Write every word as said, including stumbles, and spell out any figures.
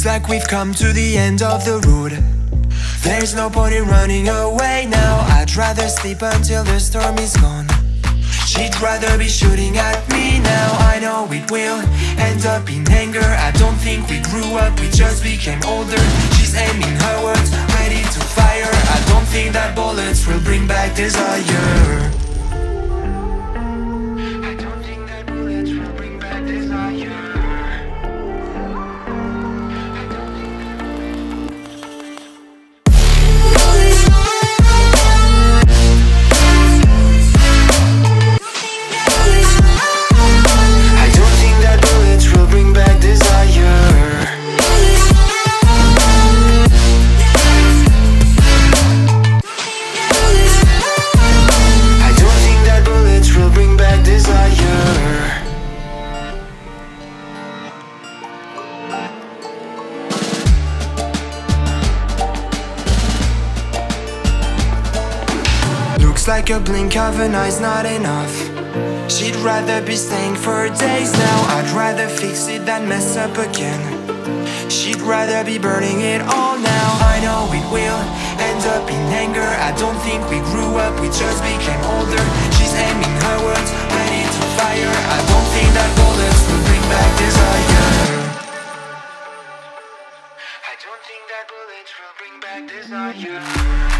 Looks like we've come to the end of the road. There's no point in running away now. I'd rather sleep until the storm is gone. She'd rather be shooting at me now. I know it will end up in anger. I don't think we grew up, we just became older. She's aiming her words, ready to fire. I don't think that bullets will bring back desire. I don't think that bullets will bring back desire. Looks like a blink of an eye's not enough. She'd rather be staying for days now. I'd rather fix it than mess up again. She'd rather be burning it all now. I know it will end up in anger. I don't think we grew up, we just became older. She's aiming her words, ready to fire. I don't think that bullets will bring back desire. I don't think that bullets will bring back desire.